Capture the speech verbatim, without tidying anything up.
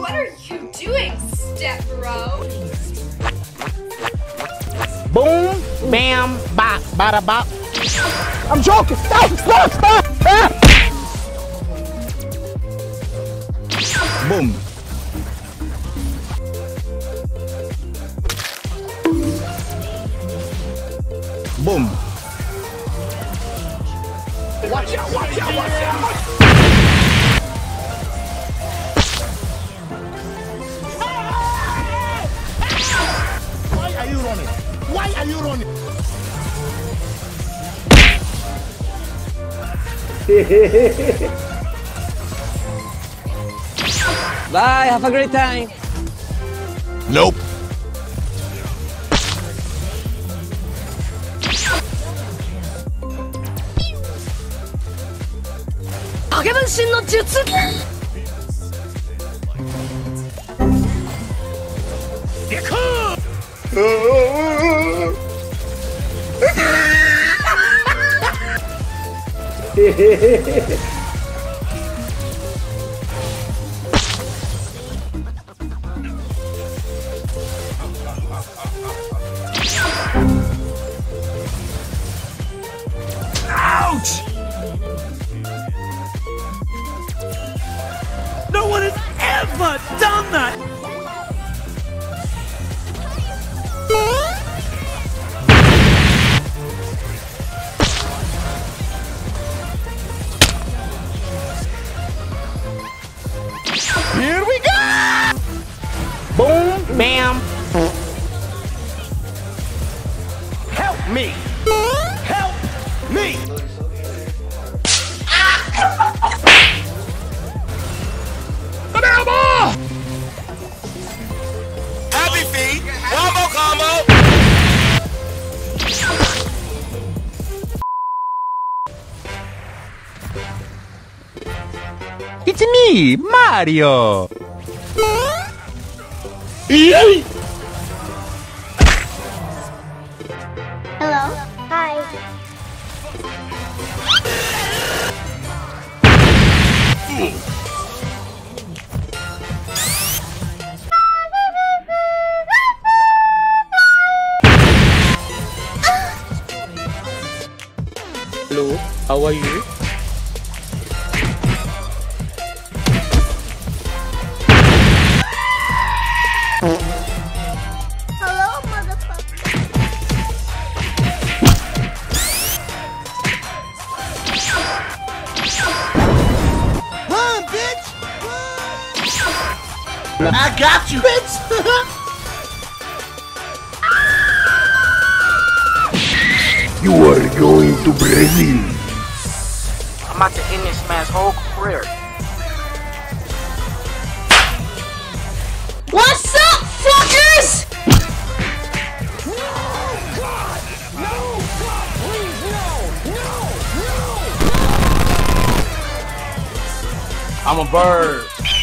What are you doing, step bro? Boom, bam, bop, bada bop. I'm joking. Stop! Stop! Stop! Ah! Boom. Boom. Watch out! Watch out! Watch out! Why are you running? Why are you running? Bye, have a great time. Nope. Ouch! No one has ever done that! Here we go! Boom, bam. Help me! Help me! Happy feet! One more combo! It's me, Mario. Hello. Hi. Hello, how are you? Hello, motherfucker. Run, bitch! Run. I got you, bitch! You are going to Brazil. I'm about to end this man's whole career. What's up, fuckers? I'm a bird.